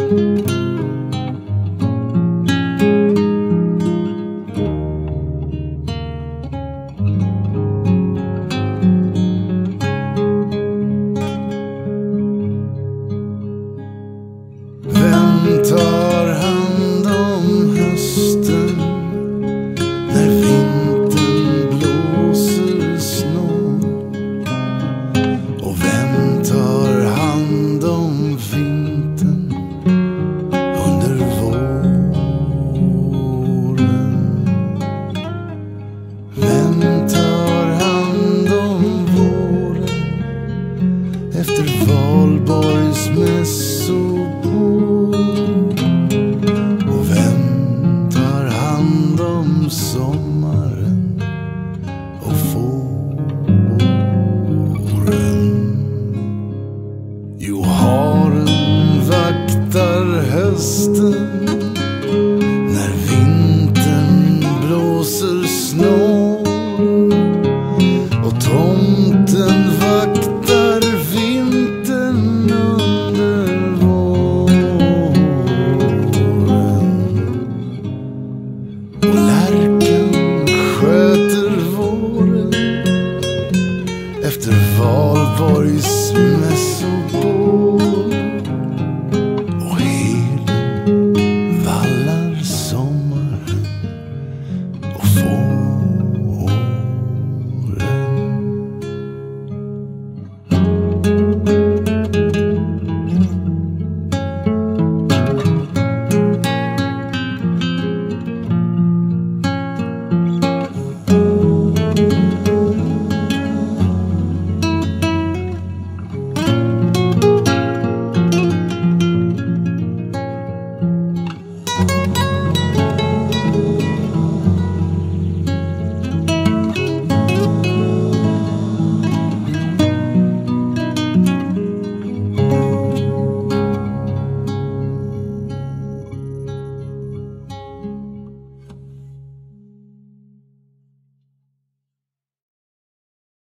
Vem tar hand om hösten när vintern blåser snå? Och vem tar hand om vintern under våren? Vem tar hand om våren efter Valborgs mässor? Och vem tar hand om sommaren och våren? Jo, haren vaktar hösten